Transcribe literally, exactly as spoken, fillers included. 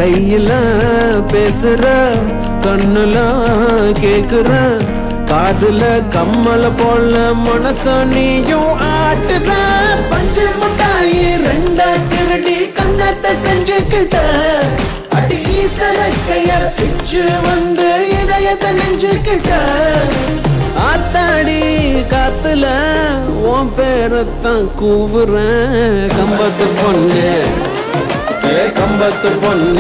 கையில பேசுற கண்ணுல கேக்குற காதுல கம்மல போல மனச நீயும் ஆட்டுற பஞ்சு முட்டாயி ரெண்டா திருடி கண்ணத்தை செஞ்சுக்கிட்ட அடி ஈசர கையர் பிச்சு வந்து இதயத்தை நெஞ்சுக்கிட்ட ஆத்தாடி காத்துல உன் பேரத்தான் கூவுறேன் கம்பத்து பொண்ணு கம்பத்து பொண்ணு